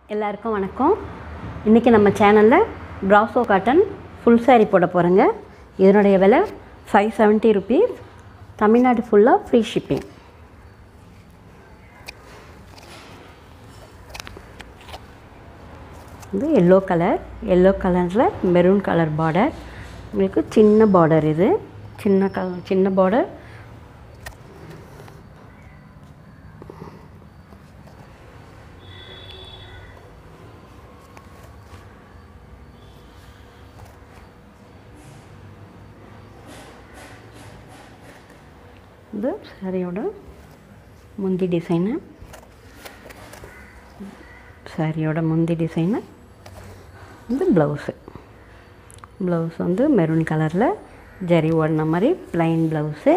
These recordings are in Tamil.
எல்லாருக்கும் வணக்கம். இன்றைக்கி நம்ம சேனலில் பிராசோ காட்டன் ஃபுல் சாரீ போட போகிறேங்க. இதனுடைய விலை 570 rupees. தமிழ்நாடு ஃபுல்லாக ஃப்ரீ ஷிப்பிங். இது எல்லோ கலரில் மெரூன் கலர் பார்டர். உங்களுக்கு சின்ன பார்டர், இது சின்ன பார்டர். இது சாரியோட முந்தி டிசைனு. இது ப்ளவுஸு வந்து மெரூன் கலரில் ஜரி ஓடின மாதிரி ப்ளைன் ப்ளவுஸு.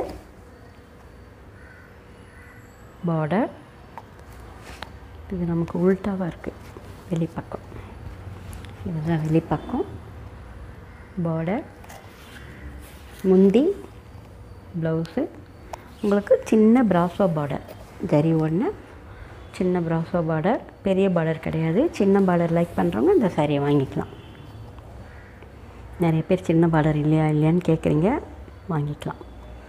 பார்டர் இது நமக்கு உல்ட்டாவாக இருக்குது, வெளிப்பக்கம். இதுதான் வெளிப்பக்கம். பார்டர், முந்தி, ப்ளவுஸு. உங்களுக்கு சின்ன பிராசோ பார்டர், ஜரி ஒன்று சின்ன பிராசோ பார்டர், பெரிய பார்டர் கிடையாது. சின்ன பார்டர் லைக் பண்ணுறவங்க இந்த சாரியை வாங்கிக்கலாம். நிறைய பேர் சின்ன பார்டர் இல்லையான்னு கேட்குறீங்க, வாங்கிக்கலாம்.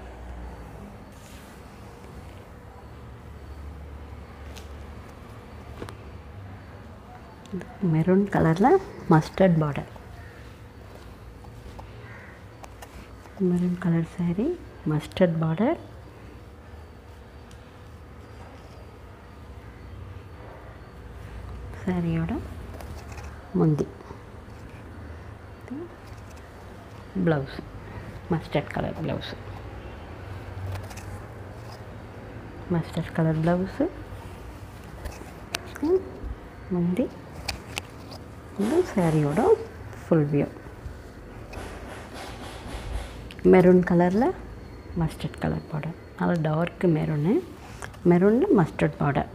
மெரூன் கலரில் mustard border. Maroon colour sari, mustard border. சாரியோட முந்தி, ப்ளவுஸு மஸ்டர்ட் கலர் ப்ளவுஸு. முந்தி. இது சாரியோட ஃபுல் வியூ. மெரூன் கலரில் மஸ்டர்ட் கலர் பார்டர், நல்லா டார்க்கு மெரூனில் மஸ்டர்ட் பார்டர்.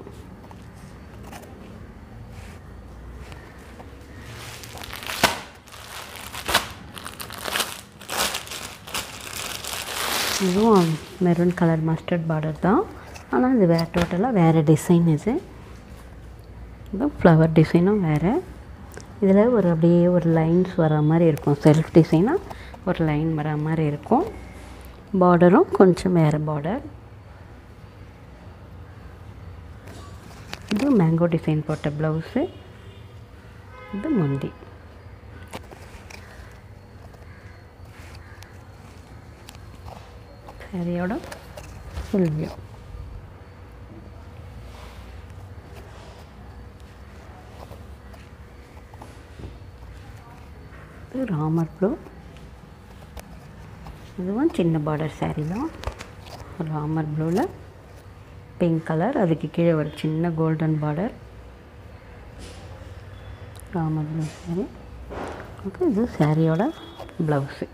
இதுவும் மெரூன் கலர் மஸ்டர்ட் பார்டர் தான், ஆனால் இது டோட்டலாக வேறு டிசைன். இது ஃப்ளவர் டிசைனும் வேறு. இதில் அப்படியே ஒரு லைன்ஸ் வர மாதிரி இருக்கும், செல்ஃப் டிசைனாக ஒரு லைன் வர மாதிரி இருக்கும். பார்டரும் கொஞ்சம் வேறு பார்டர். இது மேங்கோ டிசைன் போட்ட ப்ளவுஸு. இது முந்தி. சாரியோட ஃபுல் வியூ. இது ராமர் ப்ளூ. இதுவும் சின்ன பார்டர் சாரீ தான். ராமர் ப்ளூவில் பிங்க் கலர், அதுக்கு கீழே ஒரு சின்ன golden border. Ramar blue sari. Okay, இது சாரியோட ப்ளவுஸு.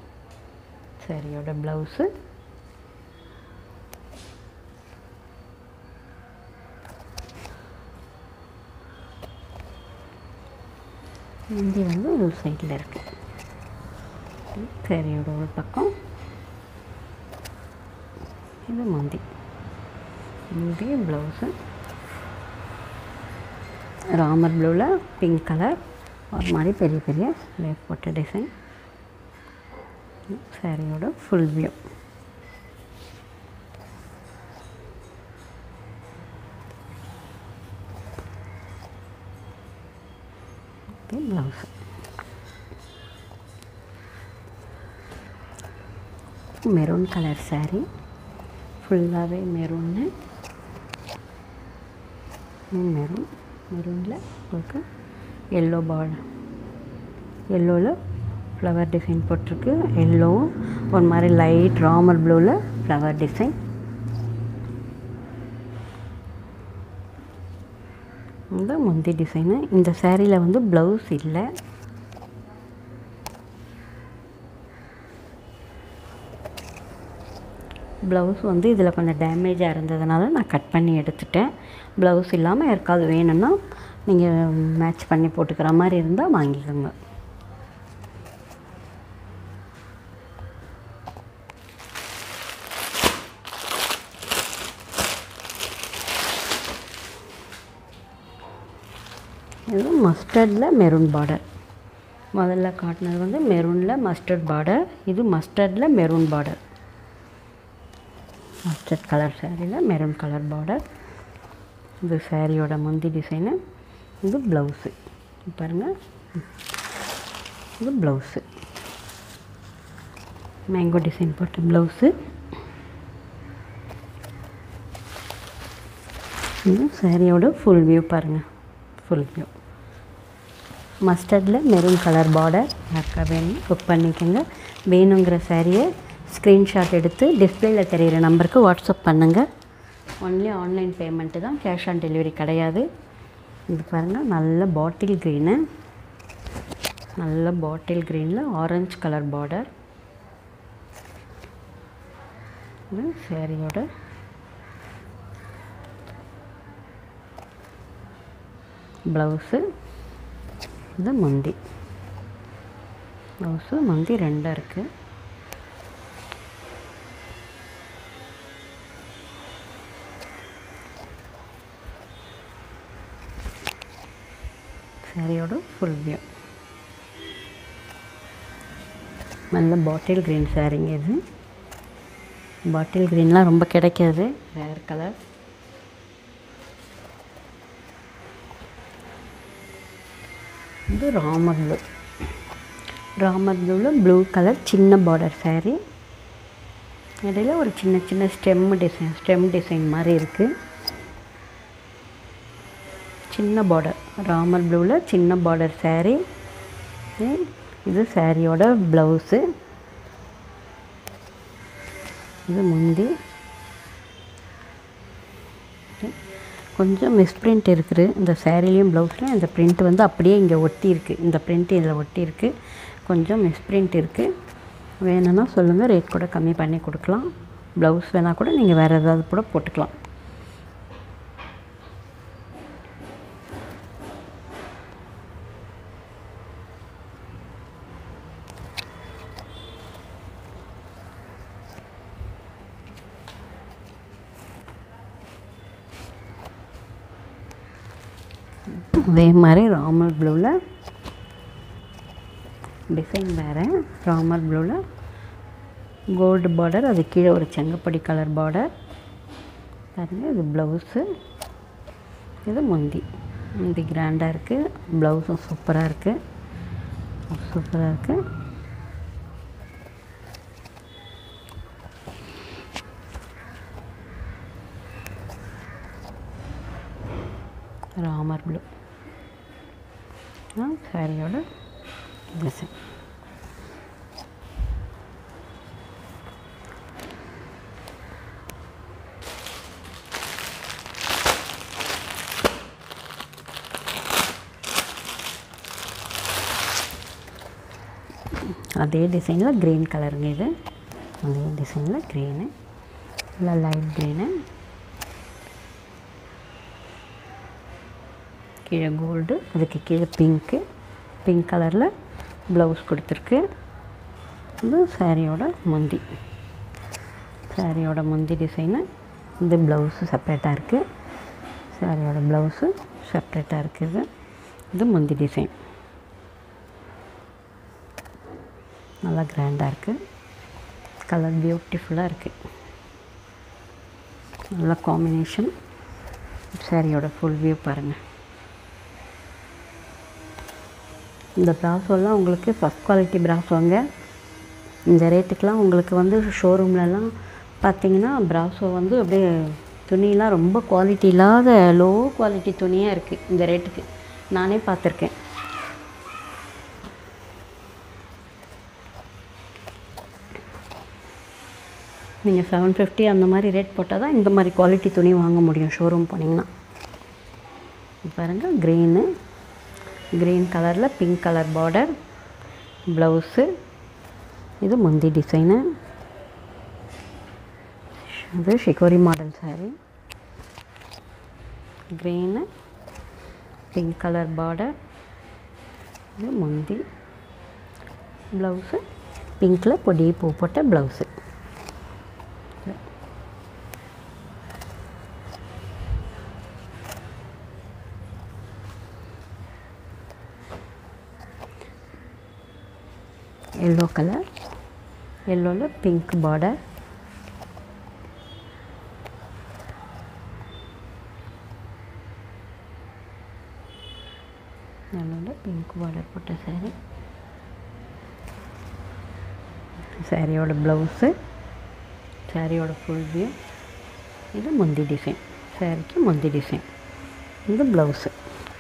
முந்தி வந்து ஒரு சைடில் இருக்குது. சாரியோட ஒரு பக்கம். இது முந்தி ப்ளவுஸு. ராமர் ப்ளூவில் பிங்க் கலர் ஒரு மாதிரி பெரிய பெரிய லேஸ் போட்ட டிசைன். சாரியோட full view. Blouse. Maroon colour sari, ஃபுல்லாகவே மெரூன்னு. மெரூனில் உங்களுக்கு எல்லோ பார்டர், எல்லோவில் ஃப்ளவர் டிசைன் போட்டிருக்கு. எல்லோவும் ஒரு மாதிரி லைட் ராமர் ப்ளூவில் ஃப்ளவர் டிசைன். இந்த முந்தி டிசைனு. இந்த சாரியில் வந்து ப்ளவுஸ் இல்லை. ப்ளவுஸ் வந்து இதில் கொஞ்சம் டேமேஜாக இருந்ததுனால நான் கட் பண்ணி எடுத்துட்டேன். ப்ளவுஸ் இல்லாமல் யாருக்காவது வேணும்னா நீங்கள் மேட்ச் பண்ணி போட்டுக்கிற மாதிரி இருந்தால் வாங்கிக்கோங்க. இது மஸ்டர்டில் மெரூன் பார்டர். முதல்ல காட்டினது வந்து மெரூனில் மஸ்டர்ட் பார்டர். இது மஸ்டர்டில் மெரூன் பார்டர். மஸ்டர்ட் கலர் சாரியில் மெரூன் கலர் பார்டர். இது சாரியோட முந்தி டிசைனு. இது ப்ளவுஸு பாருங்கள். இது ப்ளவுஸு மேங்கோ டிசைன் போட்ட ப்ளவுஸு. இது சாரியோட ஃபுல் வியூ பாருங்கள். ஃபுல் வியூ மஸ்டர்டில் மெரூன் கலர் பார்டர். யாருக்கா வேணும் புக் பண்ணிக்கோங்க. வேணுங்கிற சாரியை ஸ்க்ரீன்ஷாட் எடுத்து டிஸ்பிளேயில் தெரிகிற நம்பருக்கு வாட்ஸ்அப் பண்ணுங்கள். ஒன்லி ஆன்லைன் பேமெண்ட்டு தான், கேஷ் ஆன் டெலிவரி கிடையாது. இது பாருங்கள், நல்ல பாட்டில் க்ரீனு. நல்ல பாட்டில் க்ரீனில் ஆரஞ்சு கலர் பார்டர். இது சாரியோட ப்ளவுஸு. இது முந்தி. ப்ளவுஸு முந்தி ரெண்டாக இருக்குது. சாரியோட ஃபுல் வியூ. நல்ல பாட்டில் க்ரீன் சாரிங்க இது. பாட்டில் க்ரீன்லாம் ரொம்ப கிடைக்காது, ரேர் கலர். இது ராமர் ப்ளூ. ராமர் ப்ளூவில் ப்ளூ கலர் சின்ன பார்டர் சாரீ. இடையில ஒரு சின்ன சின்ன ஸ்டெம் டிசைன் மாதிரி இருக்குது. சின்ன பார்டர், ராமர் ப்ளூவில் சின்ன பார்டர் சாரீ. இது சாரியோட ப்ளவுஸு. இது முந்தி. கொஞ்சம் மிஸ்பிரிண்ட் இருக்குது இந்த சாரீலையும் ப்ளவுஸ்லையும். இந்த பிரிண்ட் வந்து அப்படியே இங்கே ஒட்டி இருக்குது. இந்த பிரிண்ட் இதில் ஒட்டி இருக்குது. கொஞ்சம் மிஸ்பிரிண்ட் இருக்குது. வேணும்னா சொல்லுங்கள், ரேட் கூட கம்மி பண்ணி கொடுக்கலாம். ப்ளவுஸ் வேணால் கூட நீங்கள் வேறு ஏதாவது கூட போட்டுக்கலாம். அதே மாதிரி ராமர் ப்ளூவில் டிசைன் வேறு. ராமர் ப்ளூவில் கோல்டு பார்டர், அது கீழே ஒரு செங்கப்படி கலர் பார்டர் பாருங்கள். இது ப்ளவுஸு. இது முந்தி. முந்தி கிராண்டாக இருக்குது. ப்ளவுஸும் சூப்பராக இருக்குது. சூப்பராக இருக்குது. ராமர் ப்ளூ சாரியோட டிசைன். அதே டிசைனில் க்ரீன் கலருங்க இது. அதே டிசைனில் க்ரீனு, இல்லை லைட் க்ரீனு. கீழே கோல்டு, அதுக்கு கீழே பிங்க்கு. பிங்க் கலரில் ப்ளவுஸ் கொடுத்துருக்கு. இது சாரியோட முந்தி. சாரியோட முந்தி டிசைனு. இந்த ப்ளவுஸு செப்ரேட்டாக இருக்குது. சாரியோட ப்ளவுஸு செப்ரேட்டாக இருக்குது. இது முந்தி டிசைன். நல்லா கிராண்டாக இருக்குது. கலர் பியூட்டிஃபுல்லாக இருக்குது. நல்ல காம்பினேஷன். சாரியோட ஃபுல் வியூ பாருங்கள். இந்த ப்ராஸோலாம் உங்களுக்கு ஃபஸ்ட் குவாலிட்டி ப்ராஸோங்க. இந்த ரேட்டுக்கெலாம் உங்களுக்கு வந்து ஷோரூம்லலாம் பார்த்திங்கன்னா ப்ராஸோ வந்து அப்படியே துணியெலாம் ரொம்ப குவாலிட்டி இல்லாத லோ குவாலிட்டி துணியாக இருக்குது இந்த ரேட்டுக்கு. நானே பார்த்துருக்கேன். நீங்கள் 750 அந்த மாதிரி ரேட் போட்டால் தான் இந்த மாதிரி குவாலிட்டி துணி வாங்க முடியும் ஷோரூம் போனீங்கன்னா. பாருங்கள், க்ரீனு, க்ரீன் கலரில் பிங்க் கலர் பார்டர் ப்ளவுஸு. இது முந்தி டிசைனு. இது ஷிகோரி model sari. Green, pink colour border. இது முந்தி. ப்ளவுஸு பிங்க்கில் பொடி பூ போட்ட ப்ளவுஸு. எல்லோ கலர், எல்லோவில் பிங்க் பார்டர், எல்லோவில் பிங்க் பார்டர் போட்ட சாரீ. சாரியோட ப்ளவுஸு, சாரியோட ஃபுல் வியூ. இது முந்தி டிசைன், சாரிக்கு முந்தி டிசைன். இது ப்ளவுஸு,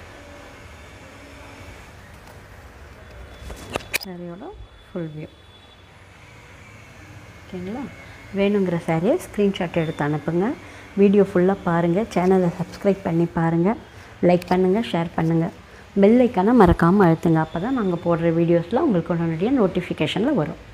சாரியோட ஃபுல் வியூ. ஓகேங்களா? வேணுங்கிற சாரியை ஸ்க்ரீன்ஷாட் எடுத்து அனுப்புங்க. வீடியோ ஃபுல்லாக பாருங்கள். சேனலை சப்ஸ்கிரைப் பண்ணி பாருங்கள். லைக் பண்ணுங்கள், ஷேர் பண்ணுங்கள். பெல் ஐக்கானை மறக்காமல் அழுத்துங்க. அப்போ தான் நாங்கள் போடுற வீடியோஸ்லாம் உங்களுக்கு உடனடியாக நோட்டிஃபிகேஷனில் வரும்.